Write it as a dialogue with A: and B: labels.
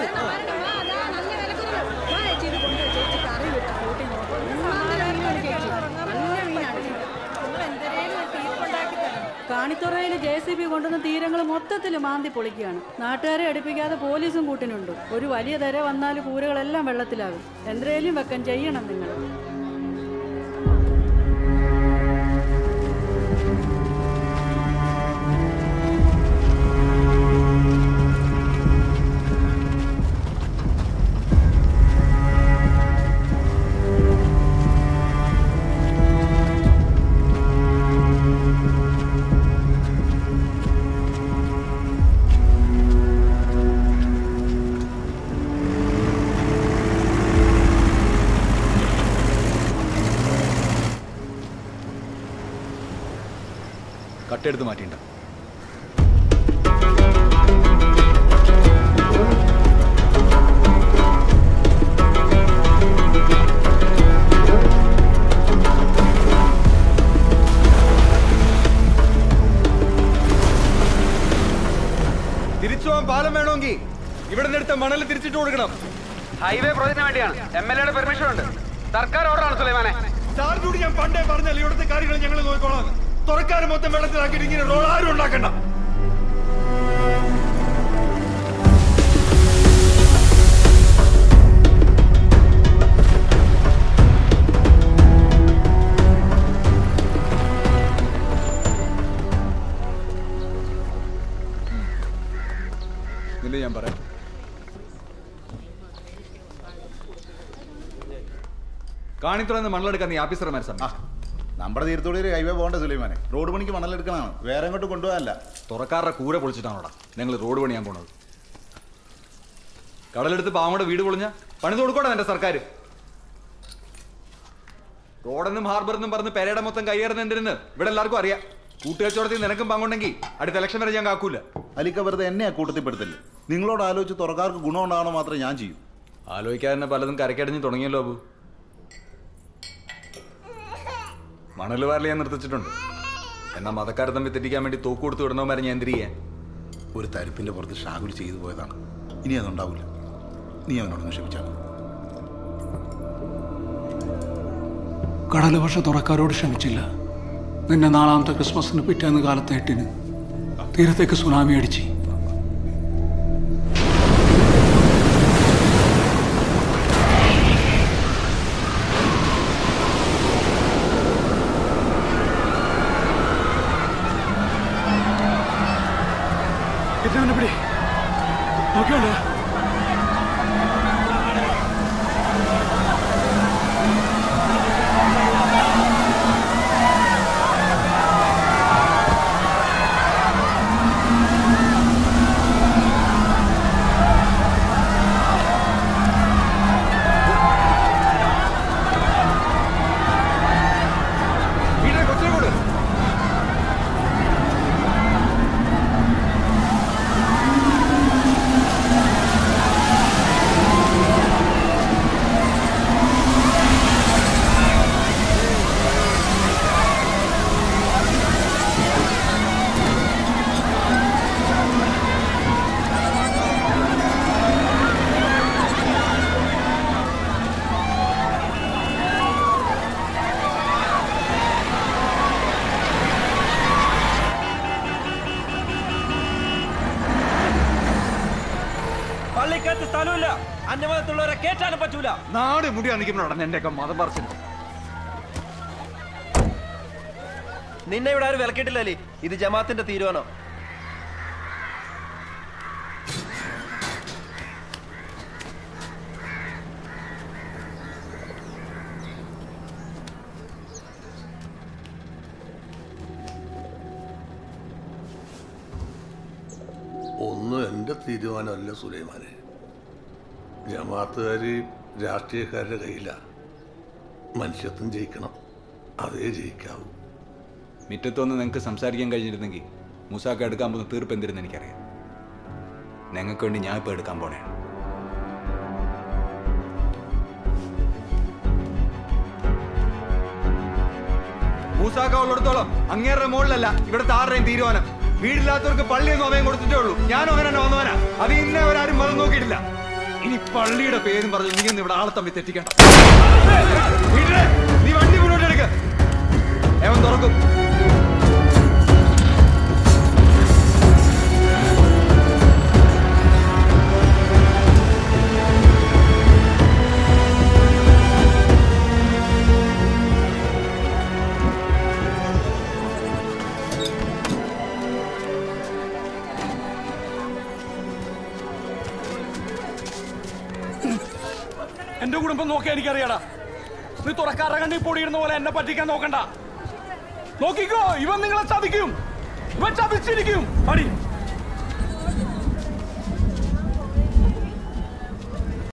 A: കാണിത്തുറയിൽ JCB കൊണ്ടുവന്ന തീരങ്ങൾ മൊത്തത്തിൽ മാന്തി പൊളിക്കുകയാണ്. നാട്ടുകാരെ അടുപ്പിക്കാതെ പോലീസും കൂട്ടിനുണ്ട്. ഒരു വലിയ തിര വന്നാൽ കൂരകളെല്ലാം വെള്ളത്തിലാകും. എന്തേലും വെക്കാൻ ചെയ്യണം നിങ്ങൾ.
B: കട്ടെടുത്ത് മാറ്റിണ്ട.
C: തിരിച്ചു പോകാൻ പാലം വേണമെങ്കിൽ ഇവിടെ നിന്ന് എടുത്ത മണൽ തിരിച്ചിട്ട് കൊടുക്കണം.
D: ഹൈവേ പ്രോജക്റ്റിന് വേണ്ടിയാണ്. MLA പെർമിഷൻ ഉണ്ട്. സർക്കാർ ഓർഡറാണ് സുലൈമാനെ.
C: സാറിനോട് ഞാൻ പണ്ടേ പറഞ്ഞാൽ ഇവിടുത്തെ കാര്യങ്ങൾ ഞങ്ങൾ നോക്കിക്കോളാം. തുറക്കാരും മൊത്തം വെള്ളത്തിലാക്കിയിട്ട് ഇങ്ങനെ റോഡ് ആരും ഉണ്ടാക്കണ്ട.
B: ഞാൻ പറയാം. കാണിത്തുറന്ന് മണലെടുക്കാൻ നീ ഓഫീസർമാർ സമയം.
E: നമ്മുടെ തീരത്തോടെ ഒരു ഹൈവേ പോകണ്ട സുലൈമാനെ. റോഡ് പണിക്ക് മണലെടുക്കണമാണ്, വേറെ അങ്ങോട്ട് കൊണ്ടുപോകാനല്ല.
B: തുറക്കാരുടെ കൂര പൊളിച്ചിട്ടാണോടാ ഞങ്ങൾ റോഡ് പണിയാൻ പോണത്. കടലെടുത്ത് പാവങ്ങളുടെ വീട് പൊളിഞ്ഞ പണിത് കൊടുക്കോടാ എന്റെ സർക്കാർ. റോഡെന്നും ഹാർബറെന്നും പറഞ്ഞ് പെരയുടെ മൊത്തം കയ്യേറുന്ന എന്തിനെന്ന് ഇവിടെ എല്ലാവർക്കും അറിയാം. കൂട്ടുകച്ചവടത്തിൽ നിനക്കും പങ്കുണ്ടെങ്കിൽ അടുത്ത ഇലക്ഷൻ വരെ ഞാൻ കാക്കൂല.
E: അലിക്ക വെറുതെ എന്നെ ആ കൂട്ടത്തിൽപ്പെടുത്തില്ല. നിങ്ങളോട് ആലോചിച്ച് തുറക്കാർക്ക് ഗുണമുണ്ടാകണോ മാത്രമേ ഞാൻ ചെയ്യൂ.
B: ആലോചിക്കാതെ തന്നെ പലതും കരക്കടിഞ്ഞ് തുടങ്ങിയല്ലോ അബു. മണൽ വാരൽ ഞാൻ നിർത്തിച്ചിട്ടുണ്ട്. എന്നാൽ മതക്കാരെ തമ്മിൽ തെറ്റിക്കാൻ വേണ്ടി തോക്ക് കൊടുത്ത് വിടണവന്മാരെ ഞാൻ എന്തിനു ചെയ്യാൻ?
E: ഒരു തരിപ്പിന്റെ പുറത്ത് ഷാഗുൽ ചെയ്തു പോയതാണ്. ഇനി അതുണ്ടാവില്ല. നീ അവനോടൊന്ന് ക്ഷമിച്ചാൽ.
F: കടല് പക്ഷെ തുറക്കാരോട് ക്ഷമിച്ചില്ല. നിന്നെ നാലാമത്തെ ക്രിസ്മസിന് പിറ്റേന്ന് കാലത്ത് 8-ന് തീരത്തേക്ക് സുനാമി അടിച്ച്. നോക്കിയോണ്ടോ
C: സ്ഥലമില്ല. അന്യമതത്തുള്ളവരെ കേറ്റാനും പറ്റൂല.
B: നാട് മുടി അണിക്കുമ്പോഴാണ് എന്റെയൊക്കെ മതം പറിച്ചത്.
C: നിന്നെ ഇവിടെ ആരും വിലക്കിട്ടില്ലേ? ഇത് ജമാഅത്തിന്റെ തീരുമാനം.
G: ഒന്നും എൻ്റെ തീരുമാനമല്ല സുലൈമാനെ. ജമാഅത്തുകാർ രാഷ്ട്രീയക്കാരുടെ കയ്യിലാണ്. മനുഷ്യത്വം ജയിക്കണം, അതേ ജയിക്കാവൂ.
B: മുറ്റത്തൊന്ന് നിങ്ങൾക്ക് സംസാരിക്കാൻ കഴിഞ്ഞിരുന്നെങ്കിൽ മൂസാക്ക എടുക്കാൻ പോകുന്ന തീർപ്പ് എന്തിരുന്ന് എനിക്കറിയാം. ഞങ്ങൾക്ക് വേണ്ടി ഞാൻ ഇപ്പോൾ എടുക്കാൻ പോണേ. മൂസാക്ക ഉള്ളിടത്തോളം അങ്ങേരുടെ മുകളിലല്ല ഇവിടുത്തെ ആരുടെയും തീരുമാനം. വീടില്ലാത്തവർക്ക് പള്ളിയൊന്നും അവയും കൊടുത്തിട്ടേ ഉള്ളൂ. ഞാനും അങ്ങനെ തന്നെ വന്നവനാ. അത് ഇന്നേ അവരാരും മതം നോക്കിയിട്ടില്ല.
C: ഇനി പള്ളിയുടെ പേരും പറഞ്ഞ് നീ ഒന്ന് ഇവിടെ ആളെ തമ്മിൽ തെറ്റിക്കണ്ട. നീ വണ്ടി മുന്നോട്ട് എടുക്ക. ഏവൻ തുറക്കും.
H: എന്റെ കുടുംബം നോക്കിയാ എനിക്കറിയാടാ. നീ തുറക്കാറ കണ്ടി പൊടിയിടുന്ന പോലെ എന്നെ പറ്റിക്കാൻ നോക്കണ്ട. നോക്കിക്കോ, ഇവൻ നിങ്ങളെ ചതിക്കും. ഇവൻ ചതിച്ചിരിക്കും. അടി